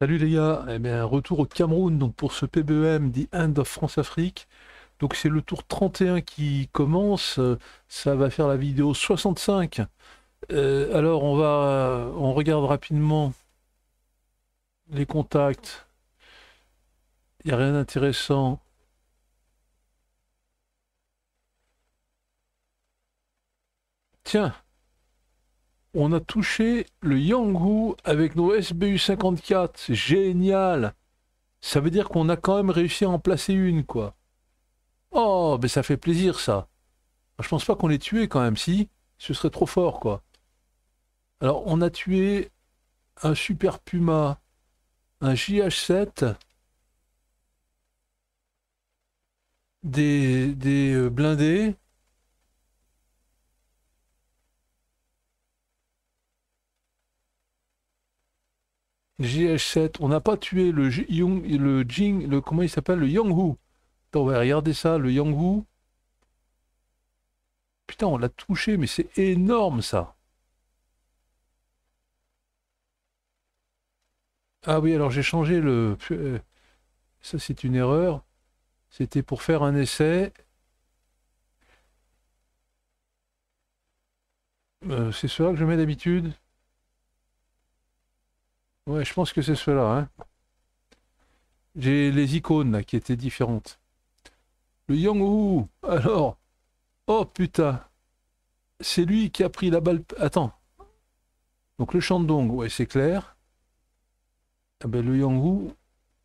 Salut les gars, eh bien, retour au Cameroun donc pour ce PBEM The End of France-Afrique. Donc c'est le tour 31 qui commence, ça va faire la vidéo 65. Alors on regarde rapidement les contacts, il n'y a rien d'intéressant. Tiens, on a touché le Yanghu avec nos SBU 54, c'est génial. Ça veut dire qu'on a quand même réussi à en placer une quoi. Oh, mais ça fait plaisir ça. Je pense pas qu'on l'ait tué quand même, si. Ce serait trop fort, quoi. Alors, on a tué un Super Puma, un JH7, des blindés. JH7, on n'a pas tué comment il s'appelle, le Yanghu. Attends, on va regarder ça, le Yanghu. Putain, on l'a touché, mais c'est énorme ça. Ah oui, alors j'ai changé ça, c'est une erreur. C'était pour faire un essai. C'est cela que je mets d'habitude. Ouais, je pense que c'est cela, hein. J'ai les icônes là qui étaient différentes. Le Yang-Hu, alors, oh putain, c'est lui qui a pris la balle. Attends, donc le Shandong, ouais, c'est clair. Ah ben, le Yang-Hu,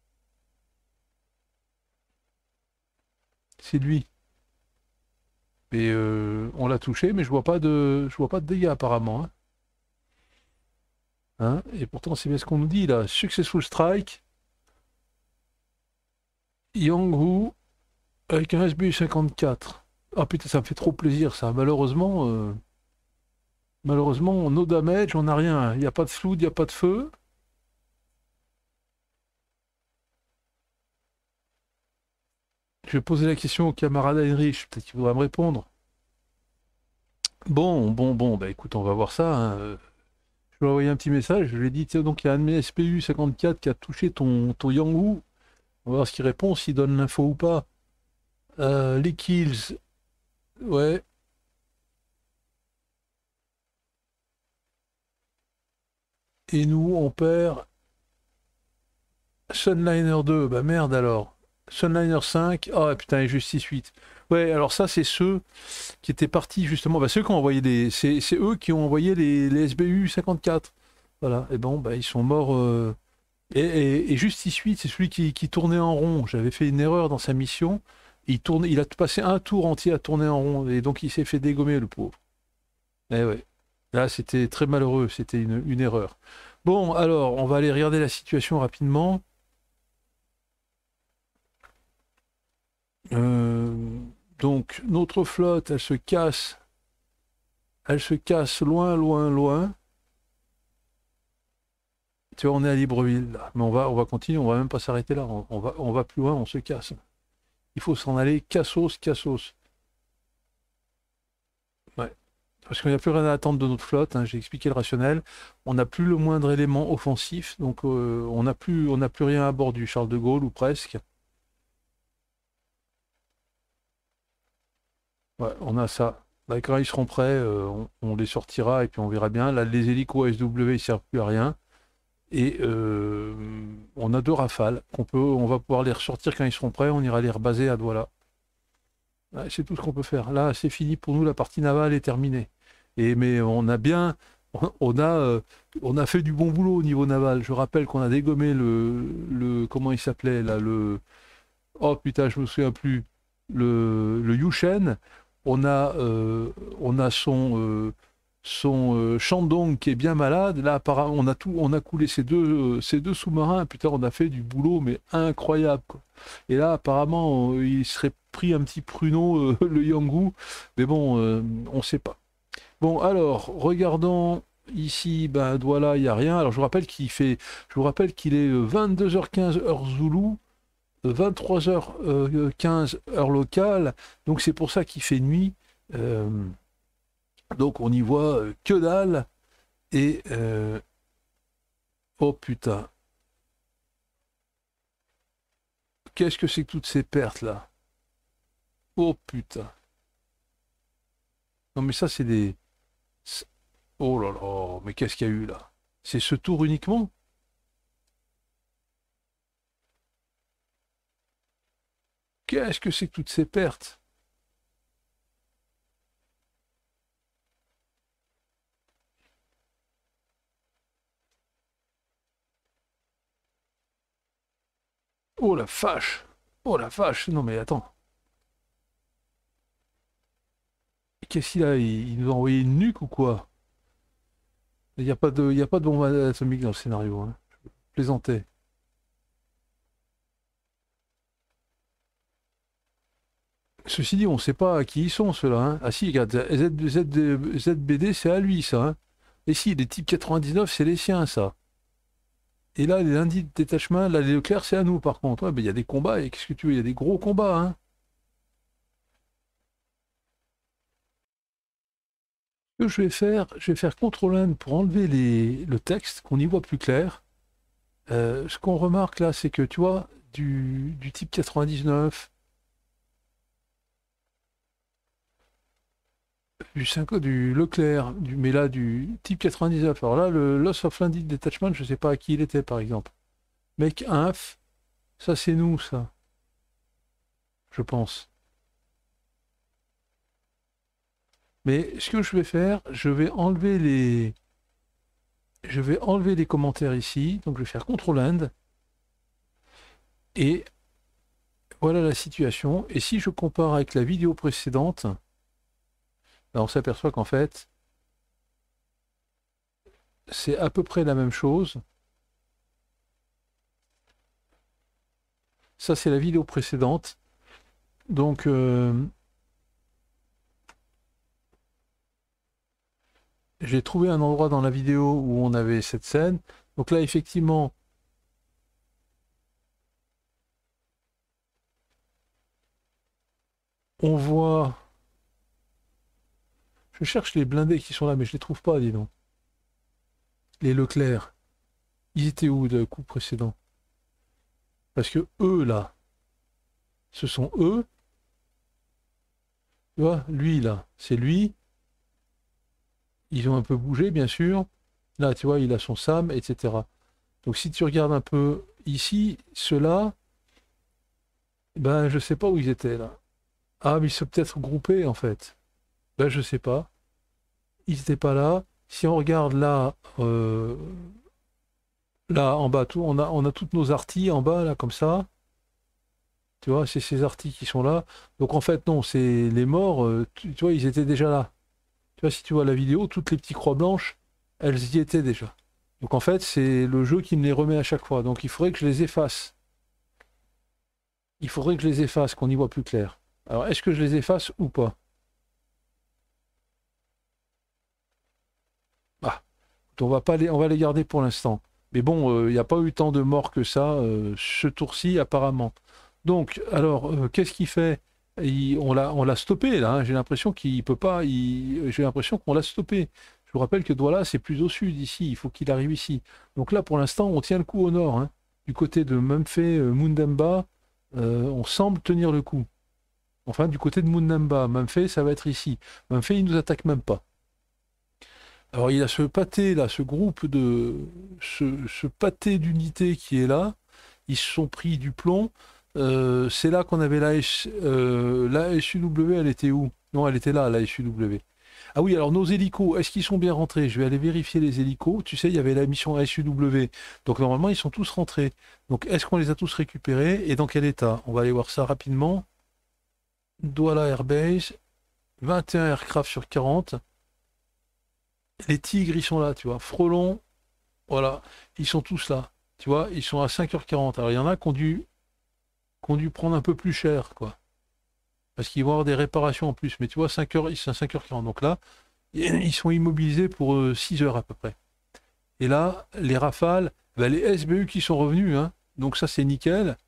c'est lui. Et on l'a touché, mais je vois pas de dégâts apparemment, hein. Hein. Et pourtant, c'est bien ce qu'on nous dit là. Successful strike, Yang-Hu avec un SBU 54. Ah putain, ça me fait trop plaisir ça. Malheureusement, no damage, on n'a rien. Il n'y a pas de flou, il n'y a pas de feu. Je vais poser la question au camarade Heinrich, peut-être qu'il voudra me répondre. Bon, bah écoute, on va voir ça, hein. Je lui ai envoyé un petit message, je lui ai dit, tiens, donc il y a un de mes SPU 54 qui a touché ton Yanghu. On va voir ce qu'il répond, s'il donne l'info ou pas. Les kills, ouais. Et nous, on perd Sunliner 2, bah merde alors. Sunliner 5, oh putain, et Justice 8. Ouais, alors ça, c'est ceux qui étaient partis justement, bah, ceux qui ont envoyé c'est eux qui ont envoyé les SBU 54. Voilà, et bon, bah, ils sont morts. Et Justice 8, c'est celui qui tournait en rond. J'avais fait une erreur dans sa mission. Il a passé un tour entier à tourner en rond, et donc il s'est fait dégommer, le pauvre. Eh ouais. Là, c'était très malheureux, c'était une erreur. Bon, alors, on va aller regarder la situation rapidement. Euh, donc, notre flotte, elle se casse. Elle se casse loin, loin, loin. Tu vois, on est à Libreville, là. Mais on va continuer, on va même pas s'arrêter là. On va plus loin, on se casse. Il faut s'en aller cassos, cassos. Ouais. Parce qu'il n'y a plus rien à attendre de notre flotte, hein. J'ai expliqué le rationnel. On n'a plus le moindre élément offensif, donc on n'a plus rien à bord du Charles de Gaulle, ou presque. Ouais, on a ça. Là, quand ils seront prêts, on les sortira et puis on verra bien. Là, les hélicos ASW, ils ne servent plus à rien. Et on a deux rafales on va pouvoir les ressortir quand ils seront prêts. On ira les rebaser à Douala. Ouais, c'est tout ce qu'on peut faire. Là, c'est fini pour nous. La partie navale est terminée. Mais on a bien, on a, euh, on a fait du bon boulot au niveau naval. Je rappelle qu'on a dégommé comment il s'appelait là, oh putain, je me souviens plus, le Yushen. On a, euh, on a son Shandong qui est bien malade. Là, apparemment, on a coulé ces deux sous-marins. Putain, on a fait du boulot, mais incroyable, quoi. Et là, apparemment, il serait pris un petit pruneau, le Yanggu. Mais bon, on ne sait pas. Bon, alors, regardons ici, ben, voilà, il n'y a rien. Alors, je vous rappelle qu'il est 22h15 heure Zoulou, 23h15 heure locale. Donc, c'est pour ça qu'il fait nuit. Euh, donc, on y voit que dalle. Et oh putain. qu'est-ce que c'est que toutes ces pertes là? Oh putain. Non mais ça c'est des... Oh là là, mais qu'est-ce qu'il y a eu là? C'est ce tour uniquement? Qu'est-ce que c'est que toutes ces pertes? Oh la vache! Oh la vache! Non mais attends. Qu'est-ce qu'il a? Il nous a envoyé une nuque ou quoi? Il y a pas de bombe atomique dans le scénario, hein. Je plaisantais. Ceci dit, on ne sait pas à qui ils sont ceux-là, hein. Ah si, regarde, ZBD, c'est à lui ça, hein. Et si, les types 99, c'est les siens, ça. Et là, les lundis de détachement, là, les Leclerc, c'est à nous, par contre. Ouais, ben, il y a des combats, et qu'est-ce que tu veux? Il y a des gros combats, hein. Ce que je vais faire CTRL-N pour enlever le texte, qu'on y voit plus clair. Ce qu'on remarque là, c'est que, tu vois, du type 99, du Leclerc, mais là, du type 99. Alors là, le Loss of Landed Detachment, je ne sais pas à qui il était, par exemple. Mec Inf, ça c'est nous, ça, je pense. Mais ce que je vais faire, je vais enlever les commentaires ici. Donc je vais faire CTRL-AND. Et voilà la situation. Et si je compare avec la vidéo précédente, là on s'aperçoit qu'en fait, c'est à peu près la même chose. Ça c'est la vidéo précédente. Donc j'ai trouvé un endroit dans la vidéo où on avait cette scène. Donc là effectivement, on voit... Je cherche les blindés qui sont là, mais je les trouve pas, dis donc. Les Leclerc. Ils étaient où le coup précédent? Parce que eux, là, ce sont eux. Tu vois, lui, là, c'est lui. Ils ont un peu bougé, bien sûr. Là, tu vois, il a son SAM, etc. Donc, si tu regardes un peu ici, ceux-là, ben, je sais pas où ils étaient, là. Ah, mais ils sont peut-être groupés, en fait. Ben, je sais pas. Ils n'étaient pas là. Si on regarde là, là, en bas, on a toutes nos arties en bas, là, comme ça. Tu vois, c'est ces arties qui sont là. Donc, en fait, non, c'est les morts, tu vois, ils étaient déjà là. Tu vois, si tu vois la vidéo, toutes les petites croix blanches, elles y étaient déjà. Donc en fait, c'est le jeu qui me les remet à chaque fois. Donc il faudrait que je les efface. Il faudrait que je les efface, qu'on y voit plus clair. Alors est-ce que je les efface ou pas? Ah, on va les garder pour l'instant. Mais bon, il n'y a pas eu tant de morts que ça, ce tour-ci apparemment. Donc, alors, qu'est-ce qu'il fait? On l'a stoppé là, hein. J'ai l'impression qu'il peut pas. J'ai l'impression qu'on l'a stoppé. Je vous rappelle que Douala, c'est plus au sud ici. Il faut qu'il arrive ici. Donc là, pour l'instant, on tient le coup au nord, hein. Du côté de Memphe, Mundamba, on semble tenir le coup. Enfin, du côté de Mundamba, Memphe, ça va être ici. Memphe, il nous attaque même pas. Alors, il y a ce pâté là, ce pâté d'unités qui est là. Ils se sont pris du plomb. C'est là qu'on avait la SUW, elle était où? Non, elle était là, la SUW. Ah oui, alors nos hélicos, est-ce qu'ils sont bien rentrés? Je vais aller vérifier les hélicos. Tu sais, il y avait la mission SUW. Donc normalement, ils sont tous rentrés. Donc est-ce qu'on les a tous récupérés? Et dans quel état? On va aller voir ça rapidement. Douala Airbase, 21 aircraft sur 40. Les tigres, ils sont là, tu vois. Frelon, voilà, ils sont tous là. Tu vois, ils sont à 5h40. Alors il y en a qui ont dû prendre un peu plus cher, quoi. Parce qu'ils vont avoir des réparations en plus. Mais tu vois, 5h, c'est à 5h40. Donc là, ils sont immobilisés pour 6 heures à peu près. Et là, les rafales, ben, les SBU qui sont revenus, hein. Donc ça, c'est nickel.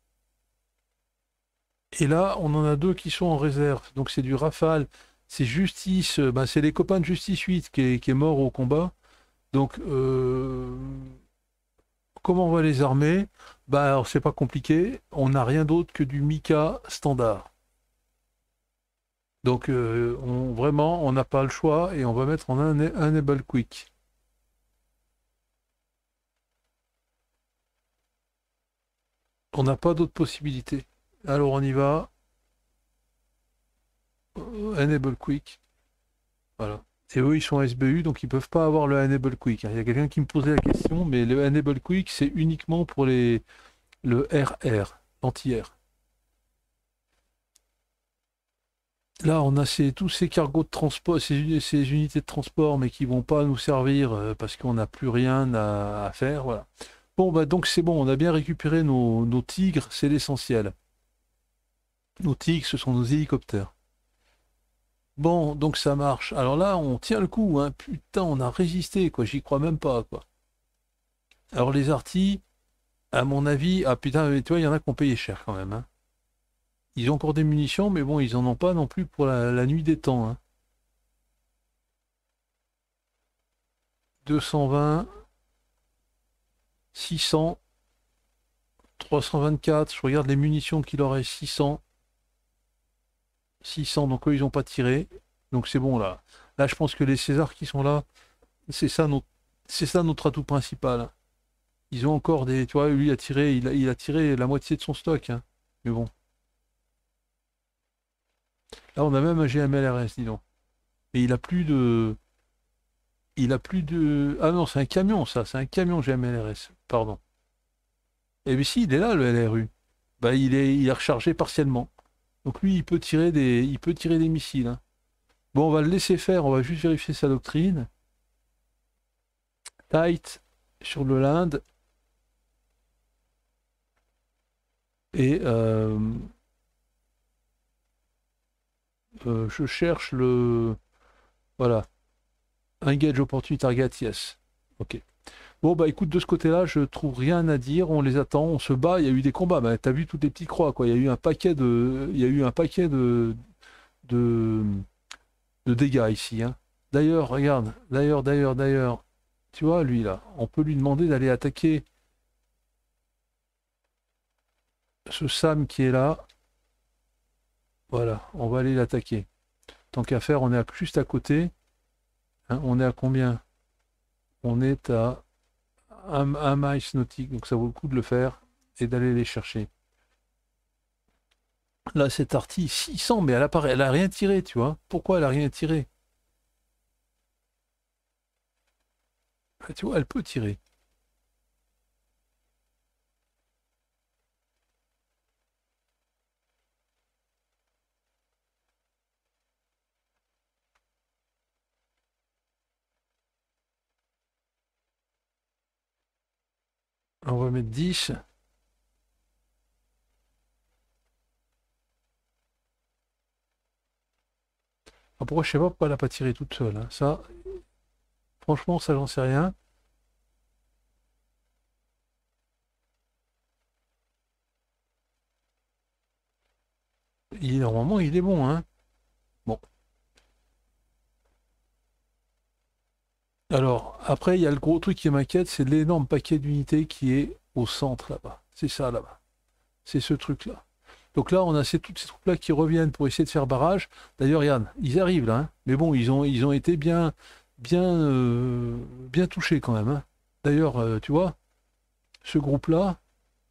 Et là, on en a deux qui sont en réserve. Donc c'est du Rafale. C'est Justice, ben, c'est les copains de Justice 8 qui est mort au combat. Donc, comment on va les armer? Bah alors c'est pas compliqué, on n'a rien d'autre que du Mica standard. Donc vraiment on n'a pas le choix et on va mettre en un enable quick. On n'a pas d'autre possibilité. Alors on y va, enable quick, voilà. Et eux ils sont SBU donc ils peuvent pas avoir le enable quick, hein. Il y a quelqu'un qui me posait la question, mais le enable quick c'est uniquement pour le RR, anti-R. Là, on a tous ces cargos de transport, ces unités de transport, mais qui vont pas nous servir parce qu'on n'a plus rien à faire. Voilà. Bon, bah donc c'est bon, on a bien récupéré nos tigres, c'est l'essentiel. Nos tigres, ce sont nos hélicoptères. Bon, donc ça marche. Alors là, on tient le coup, hein. Putain, on a résisté, quoi. J'y crois même pas, quoi. Alors les artis, à mon avis, ah putain, mais tu vois, il y en a qui ont payé cher quand même, hein. Ils ont encore des munitions, mais bon, ils en ont pas non plus pour la nuit des temps, hein. 220, 600, 324. Je regarde les munitions qu'il aurait, 600. 600, donc eux, ils n'ont pas tiré. Donc c'est bon, là. Là, je pense que les Césars qui sont là, c'est ça notre atout principal. Ils ont encore des... Tu vois, lui, il a tiré la moitié de son stock, hein. Mais bon. Là, on a même un GMLRS, dis donc. Mais il a plus de... Il a plus de... Ah non, c'est un camion, ça. C'est un camion GMLRS. Pardon. Eh bien si, il est là, le LRU. Bah, il est rechargé partiellement. Donc lui, il peut tirer des missiles, hein. Bon, on va le laisser faire, on va juste vérifier sa doctrine. Tight sur le Linde. Et je cherche le... Voilà. Engage opportunity target, yes. Ok. Bon, bah écoute, de ce côté-là, je trouve rien à dire. On les attend, on se bat. Il y a eu des combats. Bah, t'as vu toutes les petites croix, quoi. Il y a eu un paquet de, de dégâts ici, hein. D'ailleurs, regarde. D'ailleurs. Tu vois, lui, là, on peut lui demander d'aller attaquer ce Sam qui est là. Voilà, on va aller l'attaquer. Tant qu'à faire, on est juste à côté, hein. On est à combien? On est à un miles nautique, donc ça vaut le coup de le faire et d'aller les chercher. Là, cette artille, 600, mais elle a rien tiré, tu vois. Pourquoi elle a rien tiré? Ah, tu vois, elle peut tirer. On va mettre 10. Ah, pourquoi je sais pas pourquoi elle n'a pas tiré toute seule, hein. Ça, franchement, ça, j'en sais rien. Normalement, il est bon, hein. Bon. Alors, après, il y a le gros truc qui m'inquiète, c'est l'énorme paquet d'unités qui est au centre là-bas. C'est ça là-bas. C'est ce truc-là. Donc là, on a toutes ces troupes-là qui reviennent pour essayer de faire barrage. D'ailleurs, Yann, ils arrivent là, hein. Mais bon, ils ont été bien touchés quand même, hein. D'ailleurs, tu vois, ce groupe-là,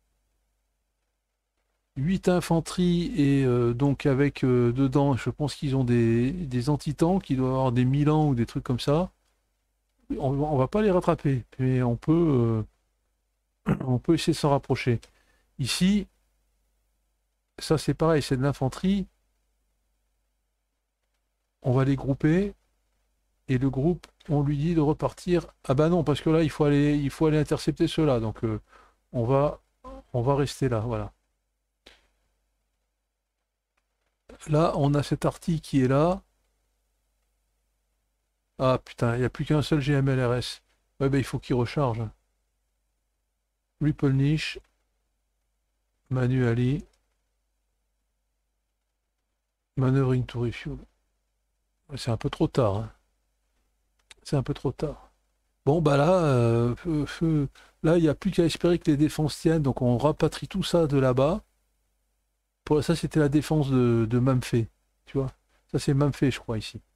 8 infanteries et donc avec dedans, je pense qu'ils ont des antitanks qui doivent avoir des Milan ou des trucs comme ça. On va pas les rattraper, mais on peut essayer de s'en rapprocher. Ici, ça c'est pareil, c'est de l'infanterie. On va les grouper et le groupe, on lui dit de repartir. Ah bah non, parce que là, il faut aller intercepter ceux-là. Donc on va, on va rester là, voilà. Là, on a cet arty qui est là. Ah putain, il n'y a plus qu'un seul GMLRS. Ouais, bah il faut qu'il recharge. Ripple niche, manually, maneuvering to refuel. Ouais, c'est un peu trop tard, hein. C'est un peu trop tard. Bon, bah là, Là, il n'y a plus qu'à espérer que les défenses tiennent, donc on rapatrie tout ça de là-bas. Ça, c'était la défense de Mamfé, tu vois. Ça, c'est Mamfé, je crois, ici.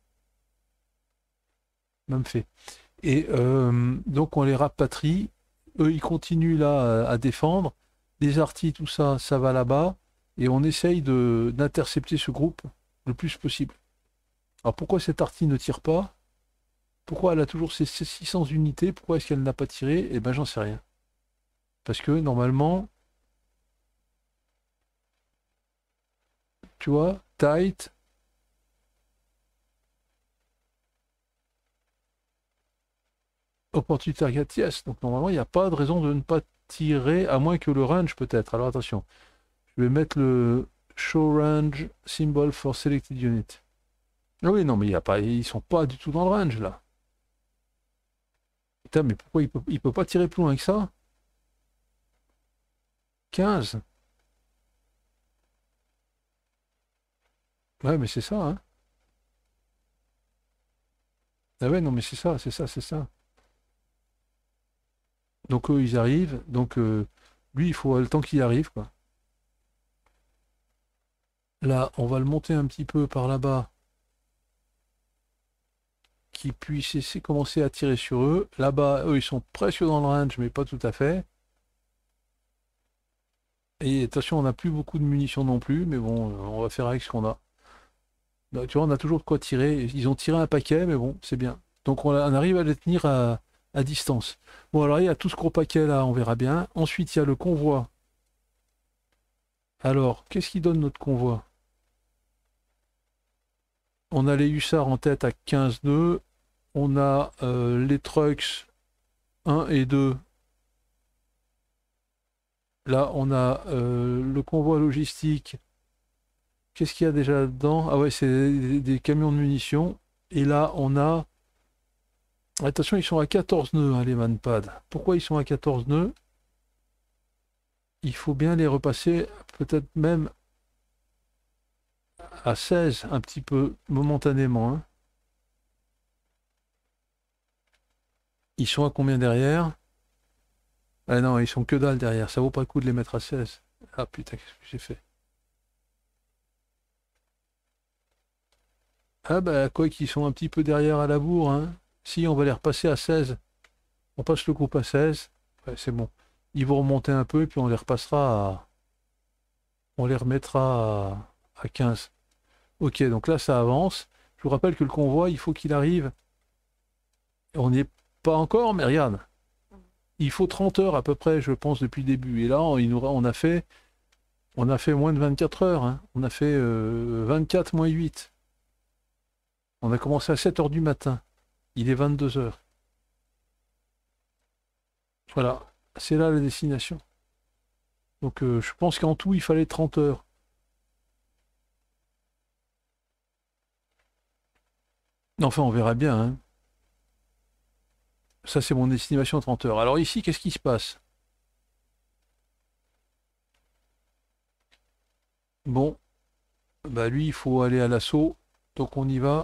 Mamfé. Et donc, on les rapatrie. Eux, ils continuent là à défendre. Les artis, tout ça, ça va là-bas. Et on essaye d'intercepter ce groupe le plus possible. Alors, pourquoi cette artie ne tire pas? Pourquoi elle a toujours ses 600 unités? Pourquoi est-ce qu'elle n'a pas tiré? Eh ben, j'en sais rien. Parce que, normalement, tu vois, tight, opportunity target, yes. Donc normalement, il n'y a pas de raison de ne pas tirer, à moins que le range peut-être. Alors attention, je vais mettre le show range symbol for selected unit. Ah oui, non, mais il y a pas, ils sont pas du tout dans le range là. Putain, mais pourquoi il peut pas tirer plus loin que ça? 15. Ouais, mais c'est ça, hein. Ah ouais, non, mais c'est ça, c'est ça, c'est ça. Donc eux, ils arrivent. Donc lui, il faut le temps qu'il arrive, quoi. Là, on va le monter un petit peu par là-bas, qui puisse commencer à tirer sur eux. Là-bas, eux, ils sont presque dans le range, mais pas tout à fait. Et attention, on n'a plus beaucoup de munitions non plus, mais bon, on va faire avec ce qu'on a. Donc, tu vois, on a toujours de quoi tirer. Ils ont tiré un paquet, mais bon, c'est bien. Donc on arrive à les tenir à distance. Bon, alors il y a tout ce gros paquet là, on verra bien. Ensuite, il y a le convoi. Alors, qu'est-ce qui donne notre convoi? On a les hussards en tête à 15 nœuds. On a les trucks 1 et 2. Là, on a le convoi logistique. Qu'est-ce qu'il y a déjà dedans? Ah ouais, c'est des camions de munitions. Et là, on a... Attention, ils sont à 14 nœuds, hein, les manpads. Pourquoi ils sont à 14 nœuds? Il faut bien les repasser, peut-être même à 16, un petit peu momentanément, hein. Ils sont à combien derrière? Ah non, ils sont que dalle derrière. Ça vaut pas le coup de les mettre à 16. Ah putain, qu'est-ce que j'ai fait? Ah bah quoi qu'ils sont un petit peu derrière à la bourre, hein. Si, on va les repasser à 16. On passe le groupe à 16. Ouais, c'est bon. Ils vont remonter un peu et puis on les repassera à... On les remettra à 15. Ok, donc là ça avance. Je vous rappelle que le convoi, il faut qu'il arrive. On n'y est pas encore, mais regarde. Il faut 30 heures à peu près, je pense, depuis le début. Et là, on a fait moins de 24 heures, hein. On a fait 24 moins 8. On a commencé à 7 heures du matin. Il est 22 heures. Voilà, c'est là la destination. Donc je pense qu'en tout, il fallait 30 heures. Enfin, on verra bien, hein. Ça, c'est mon estimation 30 heures. Alors ici, qu'est-ce qui se passe? Bon, bah lui, il faut aller à l'assaut. Donc on y va.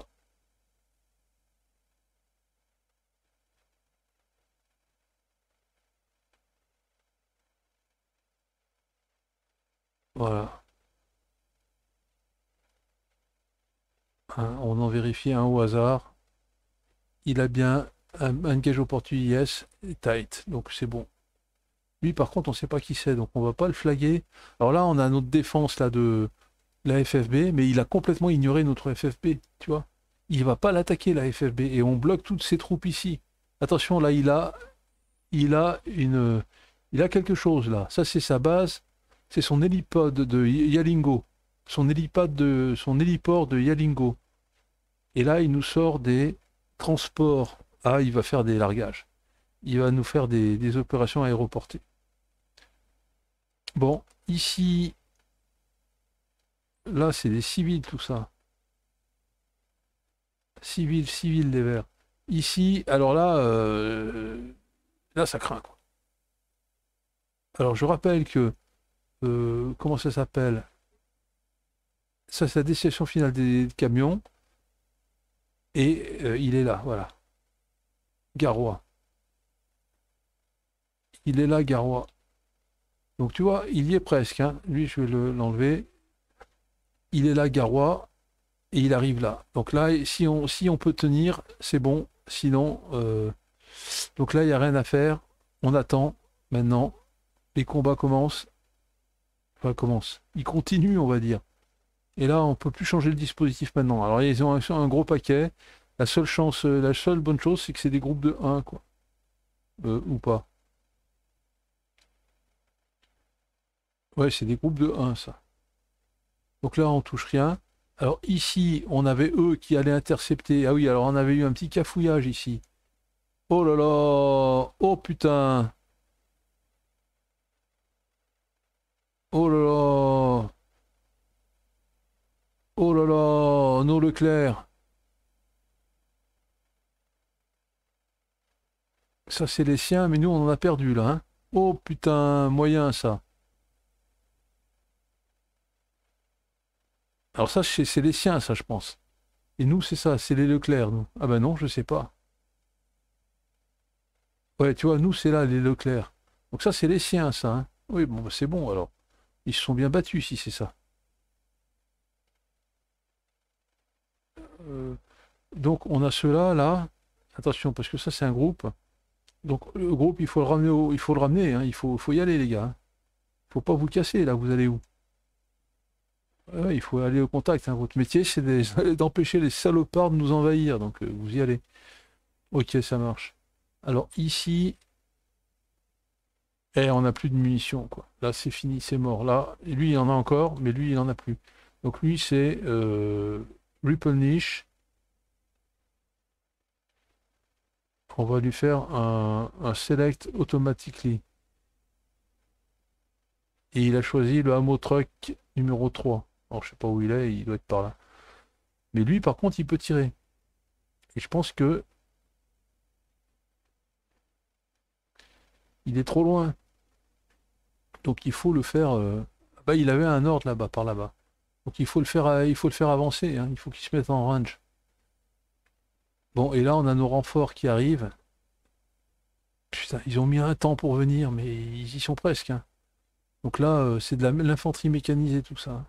Voilà. Hein, on en vérifie un au hasard. Il a bien un engage opportunity yes, et tight. Donc c'est bon. Lui, par contre, on ne sait pas qui c'est. Donc on va pas le flaguer. Alors là, on a notre défense là de la FFB, mais il a complètement ignoré notre FFB. Tu vois? Il va pas l'attaquer la FFB. Et on bloque toutes ses troupes ici. Attention, là, il a quelque chose là. Ça, c'est sa base. C'est son hélipode de Yalingo. Son héliport de Yalingo. Et là, il nous sort des transports. Ah, il va faire des largages. Il va nous faire des opérations aéroportées. Bon, ici, là, c'est des civils, tout ça. Civils, civils, les verts. Ici, alors là, là, ça craint, quoi. Alors, je rappelle que, comment ça s'appelle? Ça, c'est la destination finale des camions. Et il est là, voilà. Garoua. Il est là, Garoua. Donc tu vois, il y est presque, hein. Lui, je vais l'enlever. Il est là, Garoua, et il arrive là. Donc là, si on peut tenir, c'est bon. Sinon, donc là, il n'y a rien à faire. On attend. Maintenant, les combats commencent. Enfin, commencent. Ils continuent, on va dire. Et là, on peut plus changer le dispositif maintenant. Alors, ils ont un gros paquet. La seule chance, la seule bonne chose, c'est que c'est des groupes de 1, quoi. Ou pas. Ouais, c'est des groupes de 1, ça. Donc là, on touche rien. Alors ici, on avait eux qui allaient intercepter. Ah oui, alors on avait eu un petit cafouillage ici. Oh là là! Oh putain! Oh là là! Oh là là! Nos Leclerc! Ça, c'est les siens, mais nous, on en a perdu là, hein. Oh putain, moyen ça. Alors ça, c'est les siens, ça, je pense. Et nous, c'est ça, c'est les Leclerc, nous. Ah ben non, je sais pas. Ouais, tu vois, nous, c'est là, les Leclerc. Donc ça, c'est les siens, ça, hein. Oui, bon, bah, c'est bon, alors. Ils se sont bien battus, si c'est ça. Euh, donc, on a ceux-là, là. Attention, parce que ça, c'est un groupe. Donc, le groupe, il faut le ramener, il faut le ramener, hein. Il faut y aller, les gars, hein. Faut pas vous casser, là, vous allez où? Ouais, il faut aller au contact, hein. Votre métier, c'est d'empêcher les salopards de nous envahir. Donc, vous y allez. Ok, ça marche. Alors, ici, on n'a plus de munitions, quoi. Là, c'est fini, c'est mort. Là, lui, il en a encore, mais lui, il en a plus. Donc, lui, c'est Ripple Niche. On va lui faire un select automatically. Et il a choisi le Hamo Truck numéro 3. Alors, je sais pas où il est, il doit être par là. Mais lui, par contre, il peut tirer. Et je pense que il est trop loin. Donc, il faut le faire. Bah, il avait un ordre là-bas, par là-bas. Donc, il faut le faire avancer, hein. Il faut qu'il se mette en range. Bon, et là, on a nos renforts qui arrivent. Putain, ils ont mis un temps pour venir, mais ils y sont presque, hein. Donc là, c'est de l'infanterie mécanisée, tout ça.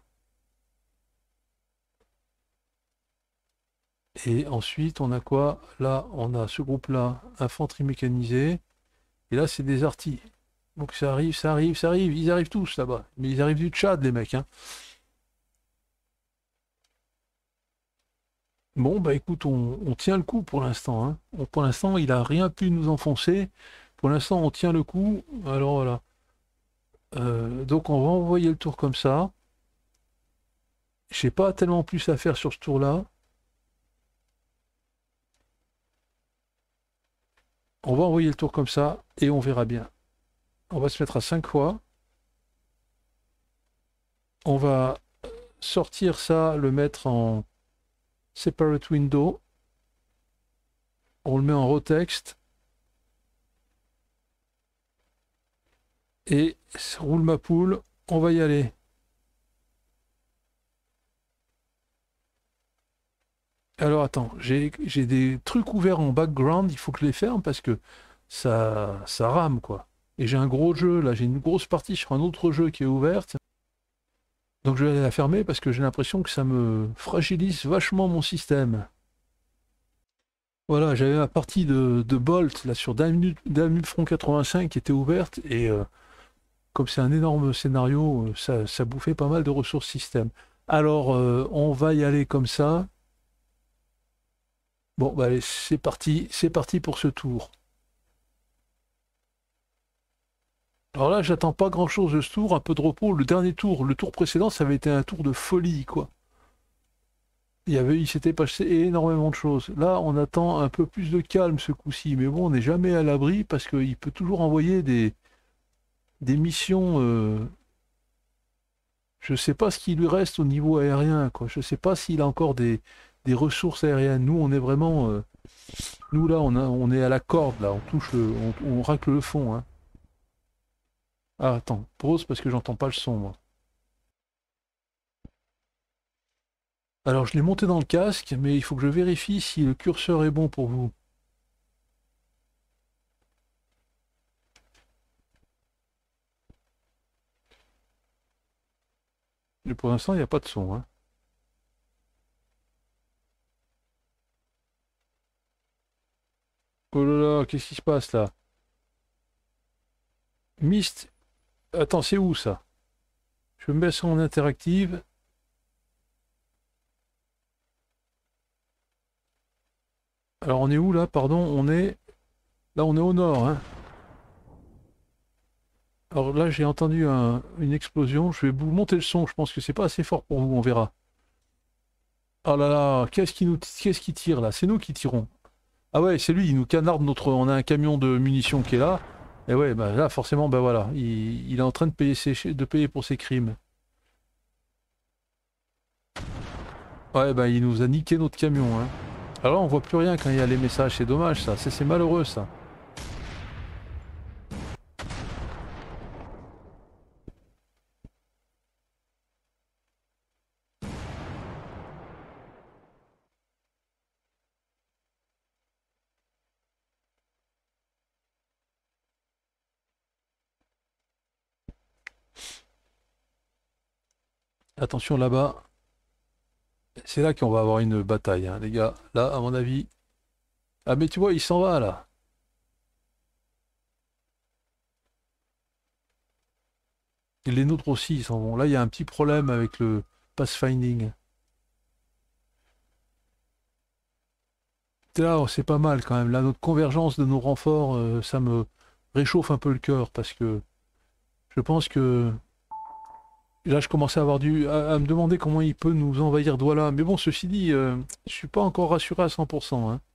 Et ensuite, on a quoi? Là, on a ce groupe-là, infanterie mécanisée. Et là, c'est des artis. Donc ça arrive, ça arrive, ça arrive. Ils arrivent tous là-bas. Mais ils arrivent du Tchad, les mecs, hein. Bon, bah écoute, on tient le coup pour l'instant, hein. Pour l'instant, il a rien pu nous enfoncer. Pour l'instant, on tient le coup. Alors voilà. Donc on va envoyer le tour comme ça. J'ai pas tellement plus à faire sur ce tour-là. On va envoyer le tour comme ça et on verra bien. On va se mettre à 5 fois. On va sortir ça, le mettre en separate window. On le met en raw text. Et roule ma poule. On va y aller. Alors attends, j'ai des trucs ouverts en background, il faut que je les ferme parce que ça rame quoi. Et j'ai un gros jeu, là j'ai une grosse partie sur un autre jeu qui est ouverte. Donc je vais aller la fermer parce que j'ai l'impression que ça me fragilise vachement mon système. Voilà, j'avais ma partie de Bolt là sur Damned Front 85 qui était ouverte et comme c'est un énorme scénario, ça bouffait pas mal de ressources système. Alors on va y aller comme ça. Bon, bah allez, c'est parti pour ce tour. Alors là, j'attends pas grand-chose de ce tour, un peu de repos. Le dernier tour, le tour précédent, ça avait été un tour de folie, quoi. Il s'était passé énormément de choses. Là, on attend un peu plus de calme ce coup-ci, mais bon, on n'est jamais à l'abri parce qu'il peut toujours envoyer des missions. Je sais pas ce qui lui reste au niveau aérien, quoi. Je sais pas s'il a encore des ressources aériennes. Nous, on est vraiment, nous là, on est à la corde là. On touche on racle le fond, hein. Ah, attends, pause parce que j'entends pas le son, moi. Alors, je l'ai monté dans le casque, mais il faut que je vérifie si le curseur est bon pour vous. Et pour l'instant, il n'y a pas de son, hein. Oh là là, qu'est-ce qui se passe là? Myst. Attends, c'est où ça? Je me mets ça en interactive. Alors on est où là? Pardon, on est... Là on est au nord, hein. Alors là j'ai entendu une explosion. Je vais vous monter le son. Je pense que c'est pas assez fort pour vous, on verra. Oh là là, qu'est-ce qui tire là? C'est nous qui tirons. Ah ouais, c'est lui, il nous canarde notre... On a un camion de munitions qui est là. Et ouais, bah là forcément, bah voilà, il est en train de payer, de payer pour ses crimes. Ouais, bah il nous a niqué notre camion, hein. Alors là, on voit plus rien quand il y a les messages, c'est dommage ça, c'est malheureux ça. Attention là-bas, c'est là qu'on va avoir une bataille, hein, les gars. Là, à mon avis... Ah mais tu vois, il s'en va là. Et les nôtres aussi, ils s'en vont. Là, il y a un petit problème avec le pathfinding. Là, oh, c'est pas mal quand même. Là, notre convergence de nos renforts, ça me réchauffe un peu le cœur parce que je pense que là, je commençais à avoir à me demander comment il peut nous envahir Douala. Mais bon, ceci dit, je suis pas encore rassuré à 100%, hein.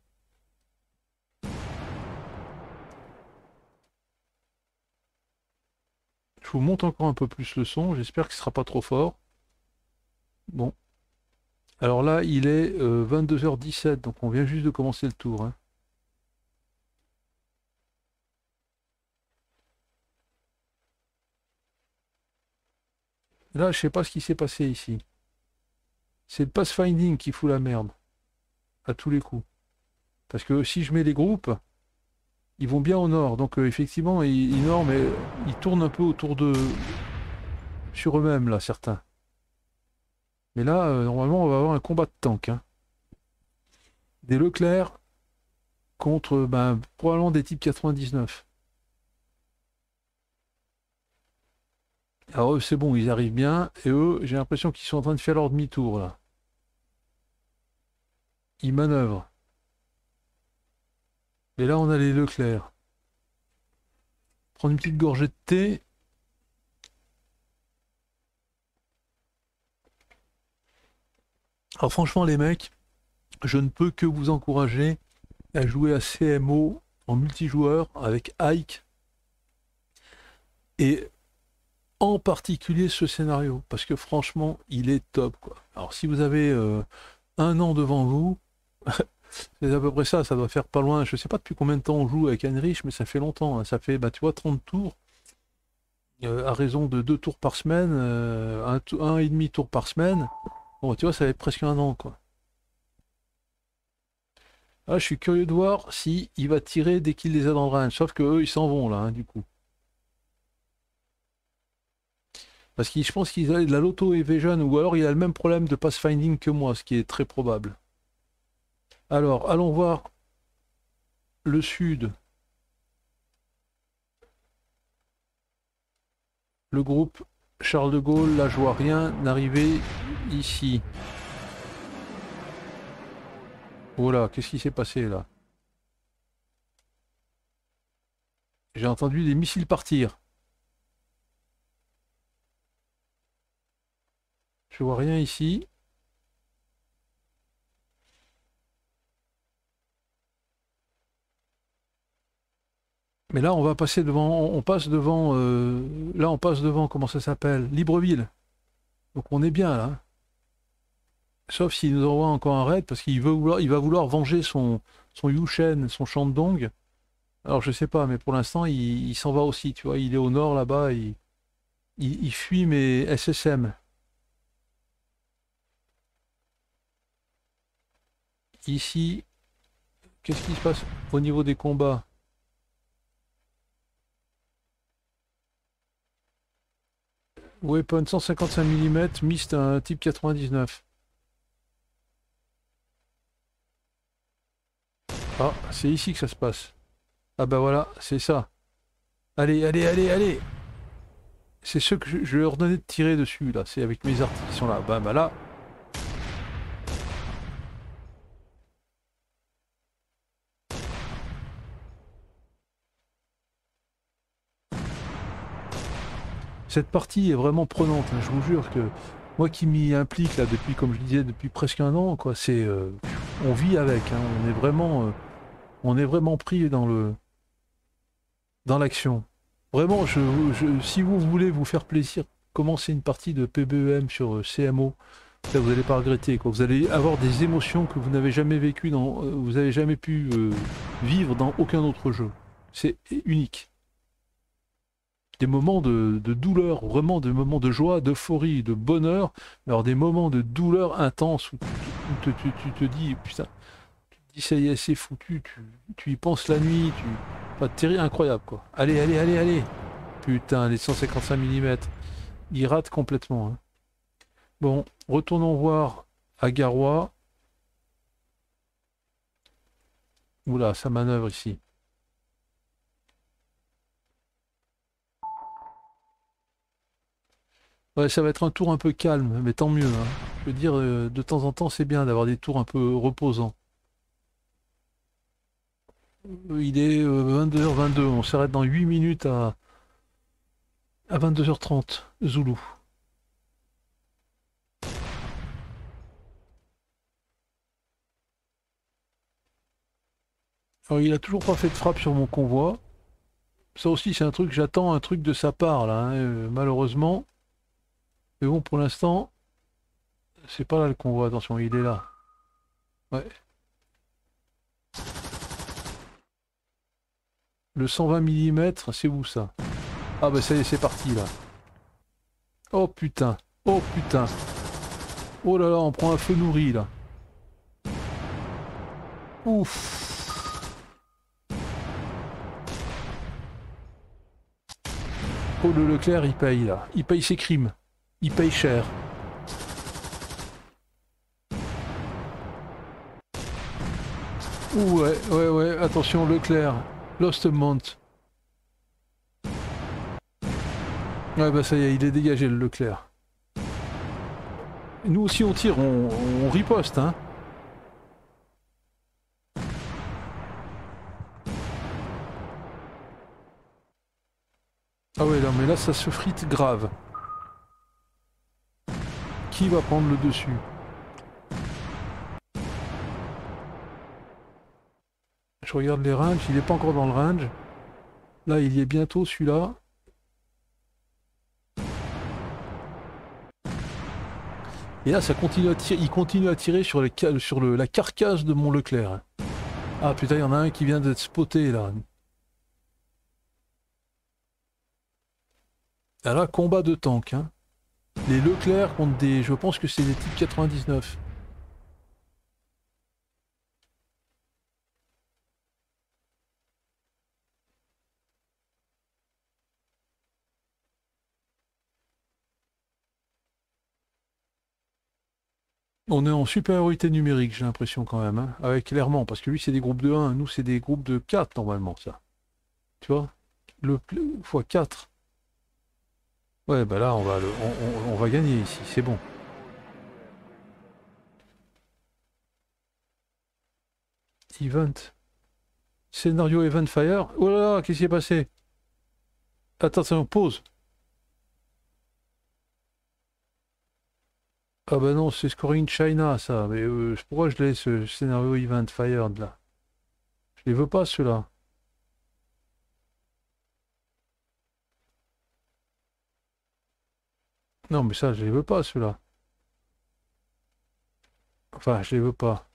Je vous monte encore un peu plus le son. J'espère qu'il sera pas trop fort. Bon. Alors là, il est 22h17, donc on vient juste de commencer le tour, hein. Là, je sais pas ce qui s'est passé ici. C'est le pathfinding qui fout la merde. À tous les coups. Parce que si je mets les groupes, ils vont bien au nord. Donc effectivement, mais ils tournent un peu autour de... sur eux-mêmes, là, certains. Mais là, normalement, on va avoir un combat de tank, hein. Des Leclerc contre, ben, probablement des types 99. Alors eux, c'est bon, ils arrivent bien. Et eux, j'ai l'impression qu'ils sont en train de faire leur demi-tour, là. Ils manœuvrent. Et là, on a les Leclerc. Prendre une petite gorgée de thé. Alors franchement, les mecs, je ne peux que vous encourager à jouer à CMO en multijoueur avec Ike. Et en particulier ce scénario, parce que franchement, il est top, quoi. Alors si vous avez un an devant vous, c'est à peu près ça, ça doit faire pas loin, je sais pas depuis combien de temps on joue avec Heinrich, mais ça fait longtemps, hein. Ça fait, bah, tu vois, 30 tours, à raison de 2 tours par semaine, un et demi tour par semaine. Bon, tu vois, ça fait presque un an, quoi. Ah, je suis curieux de voir si il va tirer dès qu'il les a dans le range, sauf que eux, ils s'en vont là, hein, du coup. Parce que je pense qu'ils ont de la Lotto Evasion, ou alors il a le même problème de pathfinding que moi, ce qui est très probable. Alors, allons voir le sud. Le groupe Charles de Gaulle, là je vois rien n'arriver ici. Oh là, qu'est-ce qui s'est passé là? J'ai entendu des missiles partir. Je vois rien ici. Mais là, on va passer devant, on passe devant, là, on passe devant, comment ça s'appelle? Libreville. Donc on est bien là. Sauf s'il nous envoie encore un raid, parce il va vouloir venger son Yushen, son Shandong. Alors je sais pas, mais pour l'instant, il s'en va aussi, tu vois. Il est au nord là-bas, il fuit mes SSM. Ici, qu'est-ce qui se passe au niveau des combats? Weapon 155 mm, Mist un type 99. Ah, c'est ici que ça se passe. Ah bah voilà, c'est ça. Allez, allez, allez, allez. C'est ceux que je leur donnais de tirer dessus, là. C'est avec mes artis qui sont là. Bah là. Cette partie est vraiment prenante, hein. Je vous jure que moi qui m'y implique, là, depuis, comme je disais, depuis presque un an, quoi, c'est... on vit avec, hein. On est vraiment pris dans l'action. Vraiment, si vous voulez vous faire plaisir, commencez une partie de PBEM sur CMO. Là, vous n'allez pas regretter, quoi. Vous allez avoir des émotions que vous n'avez jamais vécues vous n'avez jamais pu vivre dans aucun autre jeu. C'est unique. Des moments de douleur, vraiment des moments de joie, d'euphorie, de bonheur, mais alors des moments de douleur intense où tu te dis, putain, tu te dis ça y est, c'est foutu, tu y penses la nuit, enfin, terrible, incroyable, quoi. Allez, allez, allez, allez. Putain, les 155 mm, ils ratent complètement, hein. Bon, retournons voir Agarois. Oula, ça manœuvre ici. Ouais, ça va être un tour un peu calme, mais tant mieux, hein. Je veux dire, de temps en temps, c'est bien d'avoir des tours un peu reposants. Il est 22h22, on s'arrête dans 8 minutes à 22h30, Zoulou. Alors, il a toujours pas fait de frappe sur mon convoi. Ça aussi, c'est un truc, j'attends un truc de sa part, là, hein, malheureusement. Mais bon, pour l'instant, c'est pas là le convoi, attention, il est là. Ouais. Le 120 mm, c'est où ça? Ah bah ça y est, c'est parti là. Oh putain, oh putain. Oh là là, on prend un feu nourri là. Ouf. Oh le Leclerc, il paye là. Il paye ses crimes. Il paye cher. Ouh, ouais, ouais, ouais, attention Leclerc. Lost Mount. Ouais bah ça y est, il est dégagé le Leclerc. Nous aussi on tire, on riposte, hein. Ah ouais, non mais là ça se frite grave. Qui va prendre le dessus? Je regarde les ranges, il n'est pas encore dans le range. Là, il y est bientôt celui-là. Et là, ça continue à tirer, il continue à tirer sur, la carcasse de mon Leclerc. Ah putain, il y en a un qui vient d'être spoté là. Ah là, combat de tank, hein. Les Leclerc contre des... Je pense que c'est des types 99. On est en supériorité numérique, j'ai l'impression quand même, hein. Avec clairement, parce que lui c'est des groupes de 1, nous c'est des groupes de 4 normalement, ça. Tu vois? Le fois 4. Ouais, bah là, on va gagner ici, c'est bon. Event. Scénario Event Fire. Oh là là, qu'est-ce qui est passé? Attention, pause. Ah bah non, c'est Scoring China, ça. Mais pourquoi je l'ai, ce scénario Event Fire là? Je les veux pas, ceux-là. Non, mais ça, je les veux pas, ceux-là. Enfin, je les veux pas.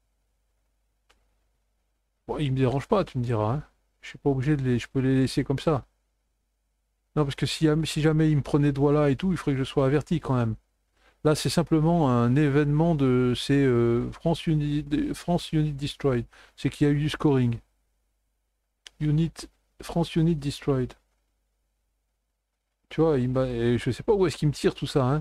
Bon, ils me dérangent pas, tu me diras, hein. Je suis pas obligé de les... Je peux les laisser comme ça. Non, parce que si jamais ils me prenaient doigt là et tout, il faudrait que je sois averti quand même. Là, c'est simplement un événement de... C'est France Unit Destroyed. C'est qu'il y a eu du scoring. France Unit Destroyed. Tu tu vois, et je sais pas où est-ce qu'il me tire tout ça, hein.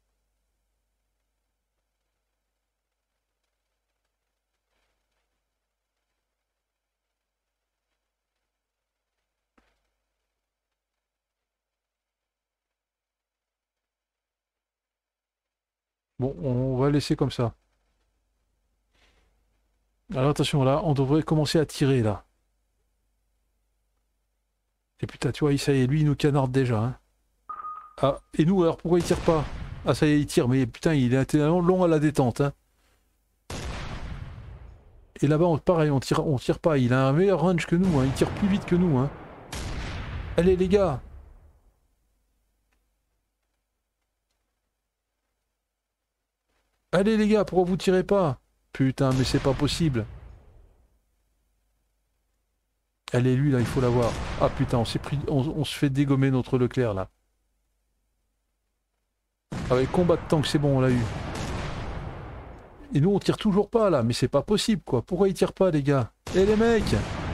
Bon, on va laisser comme ça. Alors attention, là, on devrait commencer à tirer, là. Et putain, tu vois, ça y est, lui, il nous canarde déjà, hein. Ah, et nous, alors pourquoi il tire pas? Ah, ça y est, il tire, mais putain, il est tellement long à la détente, hein. Et là-bas, pareil, on tire pas. Il a un meilleur range que nous, hein. Il tire plus vite que nous, hein. Allez, les gars! Allez, les gars, pourquoi vous tirez pas? Putain, mais c'est pas possible. Allez, lui, là, il faut l'avoir. Ah, putain, on s'est pris... on se fait dégommer notre Leclerc, là. Avec combat de tank, c'est bon, on l'a eu. Et nous, on tire toujours pas, là. Mais c'est pas possible, quoi. Pourquoi ils tirent pas, les gars? Eh, les mecs!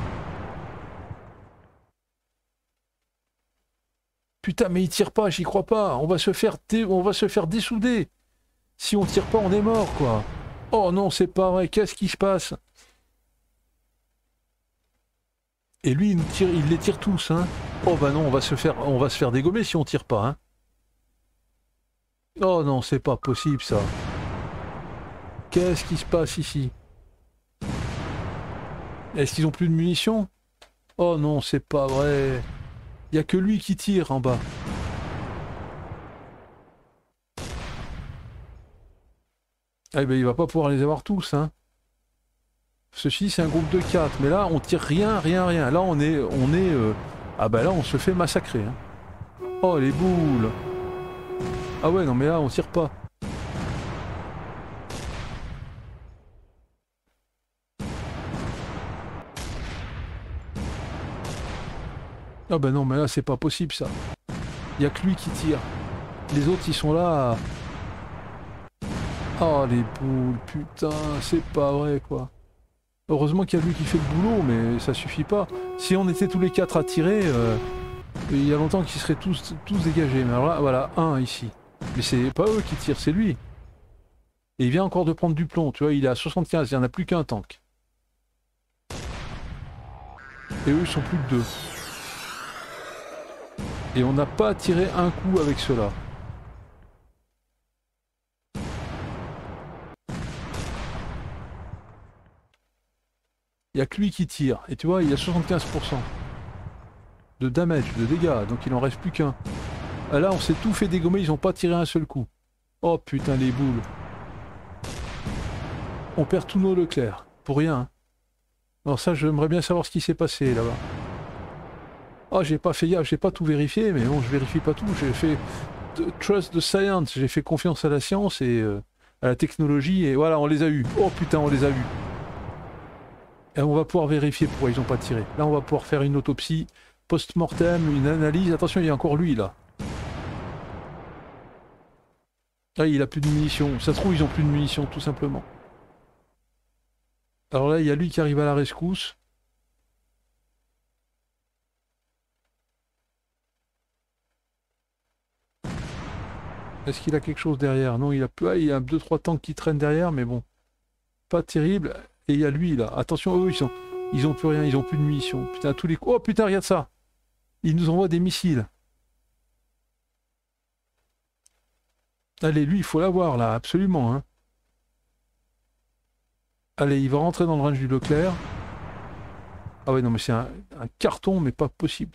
Putain, mais ils tirent pas, j'y crois pas. On va se faire dessouder. Si on tire pas, on est mort, quoi. Oh non, c'est pas vrai. Qu'est-ce qui se passe? Et lui, il les tire tous, hein. Oh bah non, on va se faire dégommer si on tire pas, hein. Oh non, c'est pas possible, ça. Qu'est-ce qui se passe ici? Est-ce qu'ils ont plus de munitions? Oh non, c'est pas vrai. Il y a que lui qui tire en bas. Ah ben il va pas pouvoir les avoir tous, hein. Ceci c'est un groupe de 4, mais là on tire rien, rien, rien. Là ah bah là on se fait massacrer, hein. Oh les boules. Ah ouais non mais là on tire pas. Ah bah non mais là c'est pas possible ça. Il y a que lui qui tire. Les autres ils sont là. Oh les boules, putain, c'est pas vrai quoi. Heureusement qu'il y a lui qui fait le boulot, mais ça suffit pas. Si on était tous les 4 à tirer, il y a longtemps qu'ils seraient tous dégagés. Mais alors là, voilà, un ici. Mais c'est pas eux qui tirent, c'est lui. Et il vient encore de prendre du plomb, tu vois, il est à 75, il n'y en a plus qu'un tank. Et eux, ils sont plus que 2. Et on n'a pas tiré un coup avec ceux-là. Il n'y a que lui qui tire. Et tu vois, il y a 75% de damage, de dégâts. Donc il en reste plus qu'un. Ah, là, on s'est tout fait dégommer, ils n'ont pas tiré un seul coup. Oh putain, les boules. On perd tous nos Leclerc. Pour rien. Hein. Alors ça, j'aimerais bien savoir ce qui s'est passé là-bas. Oh, j'ai pas fait gaffe, j'ai pas tout vérifié, mais bon, je vérifie pas tout. J'ai fait trust the science, j'ai fait confiance à la science et à la technologie, et voilà, on les a eus. Oh putain, on les a eus. Et on va pouvoir vérifier pourquoi ils n'ont pas tiré. Là, on va pouvoir faire une autopsie post-mortem, une analyse. Attention, il y a encore lui, là. Ah, il a plus de munitions. Ça se trouve, ils ont plus de munitions, tout simplement. Alors là, il y a lui qui arrive à la rescousse. Est-ce qu'il a quelque chose derrière? Non, il a 2-3 tanks qui traînent derrière, mais bon. Pas terrible. Et il y a lui, là. Attention, eux, ils ont plus rien, ils ont plus de munitions. Putain, tous les coups. Oh putain, regarde ça! Il nous envoie des missiles. Allez, lui, il faut l'avoir, là, absolument, hein. Allez, il va rentrer dans le range du Leclerc. Ah ouais, non, mais c'est un carton, mais pas possible.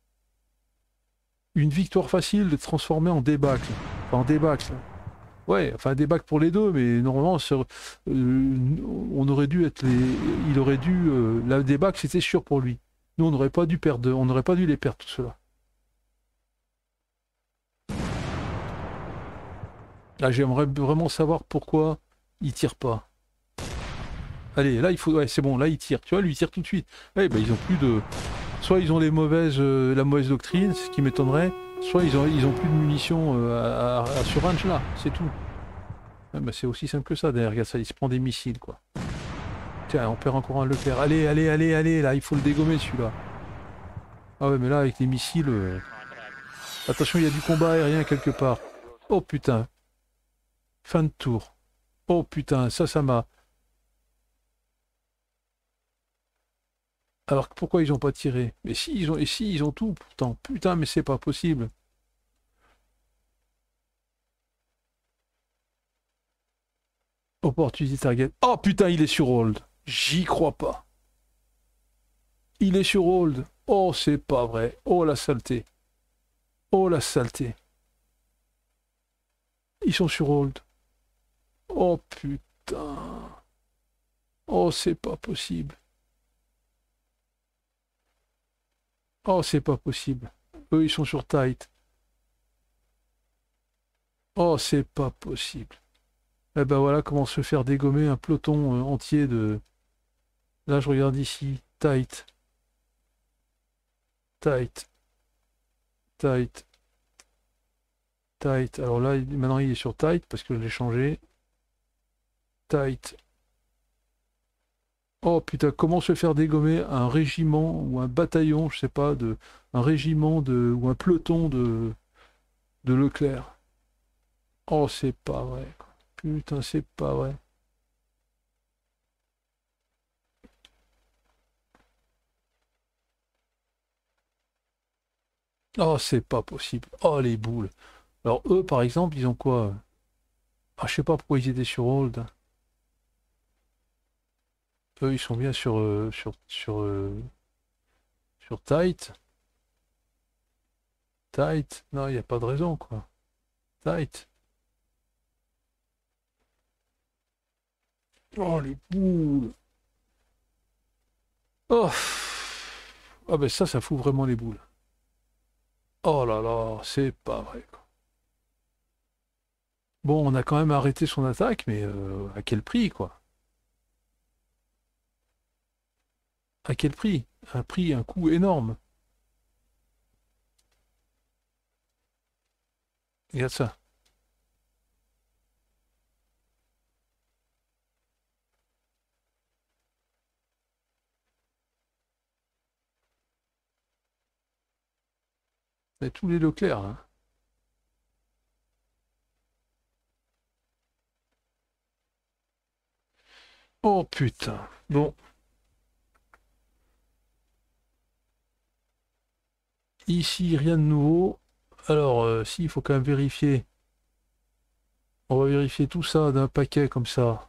Une victoire facile de transformer en débâcle. Enfin, en débâcle. Ouais, enfin, débâcle pour les deux, mais normalement, on aurait dû être les... Il aurait dû... la débâcle, c'était sûr pour lui. Nous, on n'aurait pas dû perdre... On n'aurait pas dû les perdre, tout cela. Là, j'aimerais vraiment savoir pourquoi il tire pas. Allez, là, il faut... Ouais, c'est bon, là, il tire. Tu vois, lui, il tire tout de suite. Ouais, bah, ils ont plus de... Soit ils ont la mauvaise doctrine, ce qui m'étonnerait, soit ils ont plus de munitions à ce range-là, c'est tout. Ouais, bah, c'est aussi simple que ça, derrière, regarde ça, il se prend des missiles, quoi. Tiens, on perd encore un Leclerc. Allez, allez, allez, allez, là, il faut le dégommer, celui-là. Ah ouais, mais là, avec les missiles... Attention, il y a du combat aérien quelque part. Oh putain, fin de tour. Oh putain, ça m'a... Alors pourquoi ils ont pas tiré? Mais si, ils ont... Et si, ils ont tout pourtant. Putain, mais c'est pas possible. Opportunity target. Oh putain, il est sur hold. J'y crois pas. Il est sur hold. Oh, c'est pas vrai. Oh la saleté. Oh la saleté. Ils sont sur hold. Oh putain. Oh, c'est pas possible. Oh, c'est pas possible. Eux, ils sont sur tight. Oh, c'est pas possible. Eh ben voilà comment se faire dégommer un peloton entier de... Là, je regarde ici. Tight. Tight. Tight. Tight. Alors là, maintenant, il est sur tight parce que je l'ai changé. Tight. Oh putain, comment se faire dégommer un régiment ou un bataillon, je sais pas, de un régiment de ou un peloton de Leclerc. Oh, c'est pas vrai, quoi. Putain, c'est pas vrai. Oh, c'est pas possible. Oh, les boules. Alors eux, par exemple, ils ont quoi? Ah, je sais pas pourquoi ils étaient sur hold. Eux, ils sont bien sur tight. Tight. Non, il n'y a pas de raison, quoi. Tight. Oh, les boules. Oh. Ah ben ça fout vraiment les boules. Oh là là, c'est pas vrai, quoi. Bon, on a quand même arrêté son attaque, mais à quel prix, quoi? À quel prix? Un prix, un coût énorme. Regarde ça. C'est tous les Leclerc, hein. Oh putain. Bon, ici, rien de nouveau. Alors, si, il faut quand même vérifier. On va vérifier tout ça d'un paquet comme ça.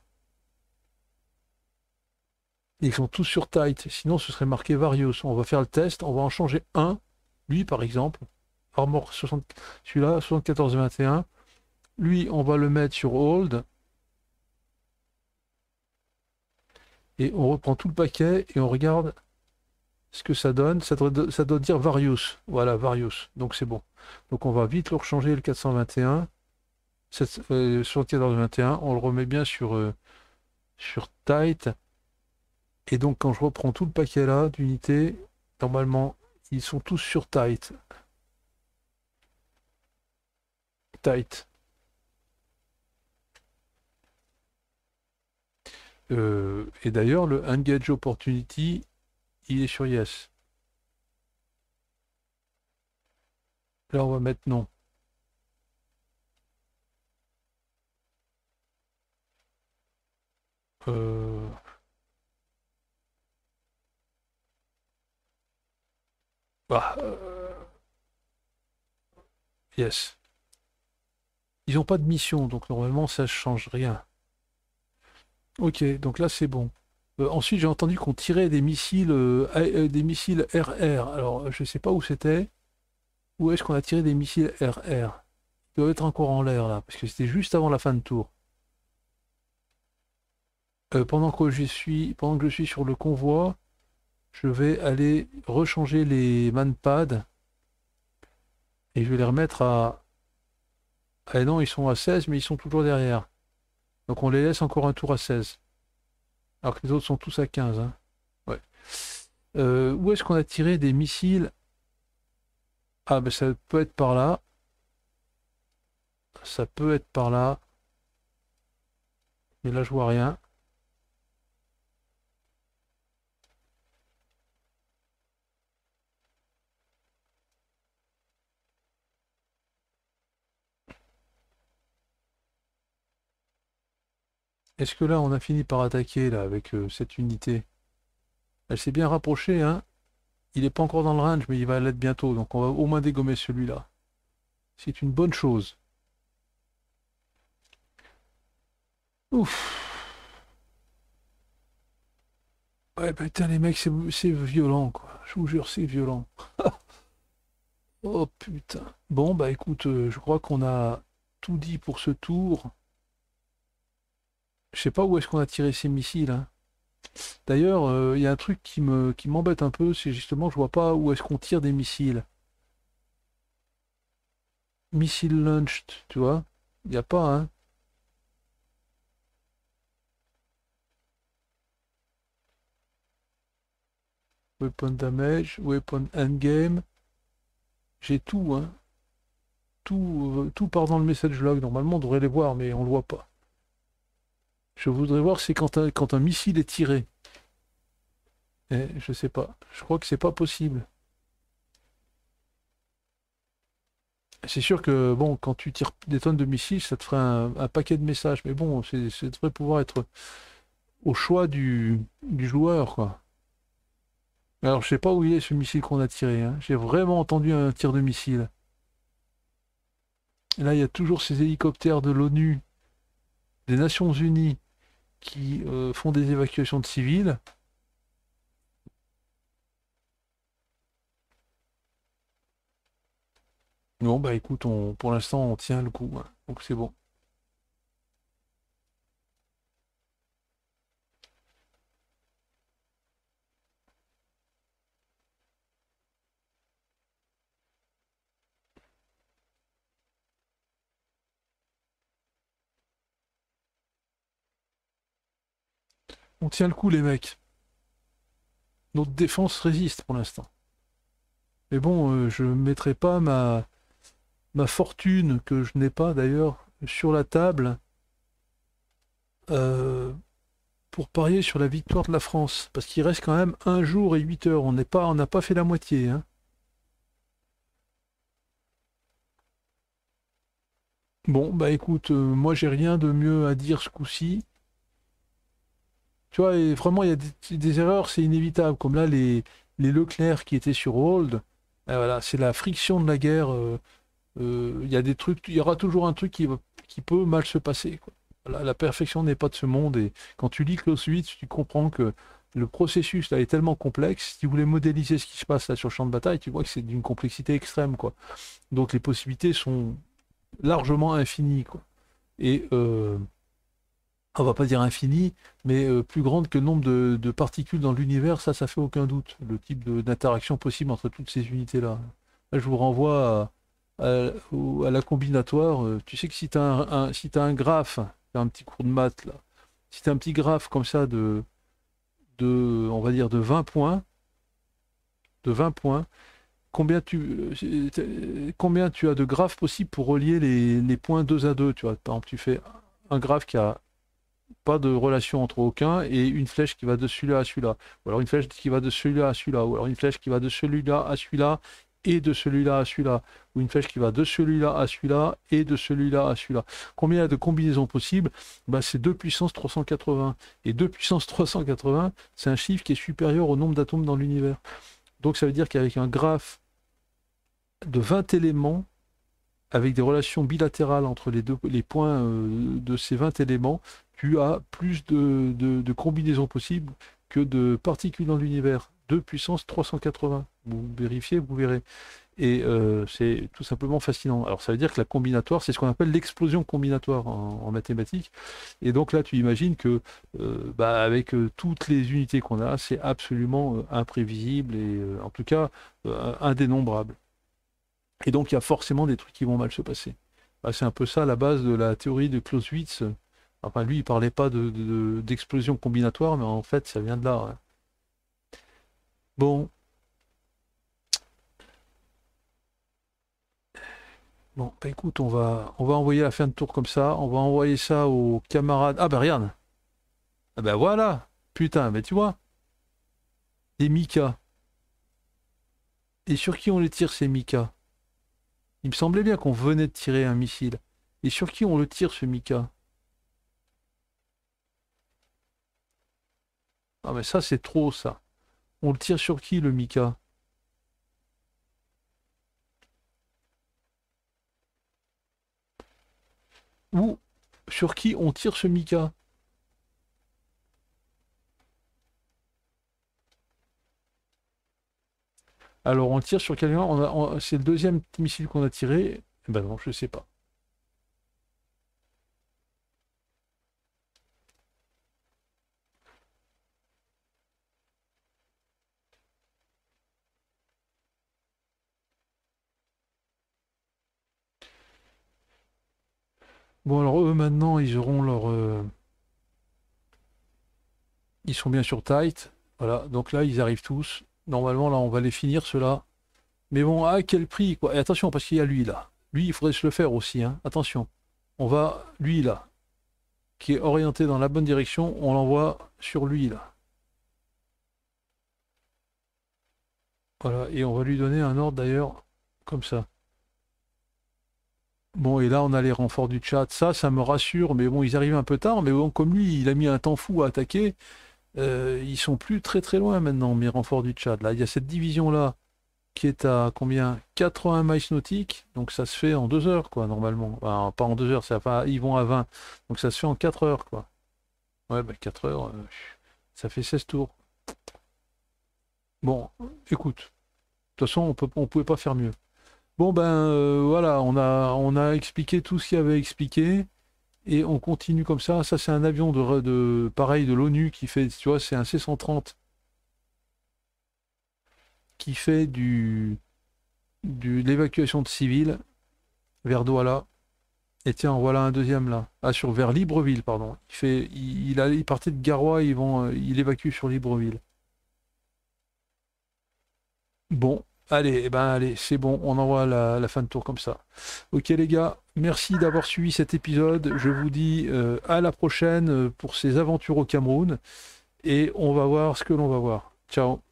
Ils sont tous sur tight, sinon ce serait marqué Various. On va faire le test, on va en changer un. Lui, par exemple, Armor 60, celui-là, 74-21. Lui, on va le mettre sur Hold. Et on reprend tout le paquet et on regarde ce que ça donne. Ça doit dire Various. Voilà, Various. Donc c'est bon. Donc on va vite le rechanger, le 421. 74-21. On le remet bien sur Tight. Et donc quand je reprends tout le paquet là d'unités, normalement, ils sont tous sur Tight. Tight. Et d'ailleurs, le Engage Opportunity, il est sur Yes. Là, on va mettre non. Euh, bah, yes. Ils n'ont pas de mission, donc normalement, ça ne change rien. Ok, donc là, c'est bon. Ensuite, j'ai entendu qu'on tirait des missiles RR. Alors, je ne sais pas où c'était. Où est-ce qu'on a tiré des missiles RR? Ils doivent être encore en l'air, là, parce que c'était juste avant la fin de tour. Pendant que je suis sur le convoi, je vais aller rechanger les manpads et je vais les remettre à... Ah non, ils sont à 16, mais ils sont toujours derrière. Donc on les laisse encore un tour à 16. Alors que les autres sont tous à 15, hein. Ouais. Où est-ce qu'on a tiré des missiles? Ah, ben ça peut être par là. Ça peut être par là. Mais là, je vois rien. Est-ce que là, on a fini par attaquer, là, avec cette unité? Elle s'est bien rapprochée, hein. Il n'est pas encore dans le range, mais il va l'être bientôt. Donc on va au moins dégommer celui-là. C'est une bonne chose. Ouf. Ouais, putain, les mecs, c'est violent, quoi. Je vous jure, c'est violent. Oh, putain. Bon, bah écoute, je crois qu'on a tout dit pour ce tour. Je sais pas où est-ce qu'on a tiré ces missiles, hein. D'ailleurs, il y a un truc qui m'embête un peu, c'est justement, je vois pas où est-ce qu'on tire des missiles. Missile launched, tu vois? Il n'y a pas, hein. Weapon damage, weapon endgame. J'ai tout, hein. Tout part dans le message log. Normalement, on devrait les voir, mais on le voit pas. Je voudrais voir, c'est quand un missile est tiré. Eh, je sais pas. Je crois que c'est pas possible. C'est sûr que, bon, quand tu tires des tonnes de missiles, ça te ferait un paquet de messages. Mais bon, ça devrait pouvoir être au choix du joueur, quoi. Alors, je sais pas où il est ce missile qu'on a tiré, hein. J'ai vraiment entendu un tir de missile. Et là, il y a toujours ces hélicoptères de l'ONU, des Nations Unies, qui font des évacuations de civils. Bon, bah écoute, pour l'instant, on tient le coup, hein. Donc c'est bon. On tient le coup, les mecs. Notre défense résiste pour l'instant. Mais bon, je ne mettrai pas ma fortune, que je n'ai pas d'ailleurs, sur la table euh, pour parier sur la victoire de la France. Parce qu'il reste quand même 1 jour et 8 heures. On n'a pas fait la moitié, hein. Bon, bah écoute, moi j'ai rien de mieux à dire ce coup-ci. Tu vois, et vraiment, il y a des erreurs, c'est inévitable. Comme là, les Leclerc qui étaient sur Hold, voilà, c'est la friction de la guerre. Il y a des trucs, il y aura toujours un truc qui peut mal se passer, quoi. Voilà, la perfection n'est pas de ce monde. Et quand tu lis Clausewitz, tu comprends que le processus là est tellement complexe. Si tu voulais modéliser ce qui se passe là sur le champ de bataille, tu vois que c'est d'une complexité extrême, quoi. Donc les possibilités sont largement infinies, quoi. Et on va pas dire infini, mais plus grande que le nombre de particules dans l'univers, ça fait aucun doute, le type d'interaction possible entre toutes ces unités-là. Là, je vous renvoie à la combinatoire. Tu sais que si tu as si t'as un graphe, t'as un petit cours de maths là, si tu as un petit graphe comme ça on va dire de 20 points, combien tu as de graphes possibles pour relier les points 2 à 2, tu vois. Par exemple, tu fais un graphe qui a pas de relation entre aucun et une flèche qui va de celui-là à celui-là. Ou alors une flèche qui va de celui-là à celui-là. Ou alors une flèche qui va de celui-là à celui-là et de celui-là à celui-là. Ou une flèche qui va de celui-là à celui-là et de celui-là à celui-là. Combien il y a de combinaisons possibles? Bah, c'est 2 puissance 380. Et 2 puissance 380, c'est un chiffre qui est supérieur au nombre d'atomes dans l'univers. Donc ça veut dire qu'avec un graphe de 20 éléments, avec des relations bilatérales entre les points de ces 20 éléments, tu as plus de combinaisons possibles que de particules dans l'univers. 2 puissance 380. Vous vérifiez, vous verrez. Et c'est tout simplement fascinant. Alors ça veut dire que la combinatoire, c'est ce qu'on appelle l'explosion combinatoire en mathématiques. Et donc là, tu imagines que bah, avec toutes les unités qu'on a, c'est absolument imprévisible et en tout cas indénombrable. Et donc il y a forcément des trucs qui vont mal se passer. Bah, c'est un peu ça la base de la théorie de Clausewitz. Enfin, lui, il parlait pas d'explosion combinatoire, mais en fait, ça vient de là, ouais. Bon, bon, bah écoute, on va envoyer la fin de tour comme ça. On va envoyer ça aux camarades. Ah bah regarde. Ah bah voilà. Putain, mais tu vois, des Mika. Et sur qui on les tire ces Mika? Il me semblait bien qu'on venait de tirer un missile. Et sur qui on le tire ce Mika? Ah mais ça c'est trop ça. On le tire sur qui le Mika? Ou sur qui on tire ce Mika? Alors on tire sur quelqu'un, c'est le deuxième missile qu'on a tiré. Eh ben non, je sais pas. Bon alors eux maintenant ils auront leur... Ils sont bien sur tight. Voilà, donc là ils arrivent tous. Normalement là on va les finir ceux-là. Mais bon, à quel prix quoi? Et attention parce qu'il y a lui là. Lui il faudrait se le faire aussi, hein. Attention. On va... Lui là, qui est orienté dans la bonne direction, on l'envoie sur lui là. Voilà, et on va lui donner un ordre d'ailleurs, comme ça. Bon, et là on a les renforts du chat, ça me rassure, mais bon, ils arrivent un peu tard, mais bon, comme lui, il a mis un temps fou à attaquer, ils sont plus très très loin maintenant, mes renforts du chat. Là, il y a cette division-là qui est à combien? 80 miles nautiques, donc ça se fait en 2 heures, quoi, normalement. Enfin, pas en 2 heures, ils vont à 20, donc ça se fait en 4 heures, quoi. Ouais, bah 4 heures, ça fait 16 tours. Bon, écoute, de toute façon, on pouvait pas faire mieux. Bon ben voilà, on a expliqué tout ce qu'il y avait à expliquer et on continue comme ça. Ça c'est un avion pareil de l'ONU qui fait, tu vois, c'est un C-130 qui fait de l'évacuation de civils vers Douala. Et tiens, voilà un deuxième là. Ah vers Libreville, pardon. Il partait de Garoua, il évacue sur Libreville. Bon, allez, eh ben allez, c'est bon, on envoie la fin de tour comme ça. Ok les gars, merci d'avoir suivi cet épisode. Je vous dis à la prochaine pour ces aventures au Cameroun et on va voir ce que l'on va voir. Ciao.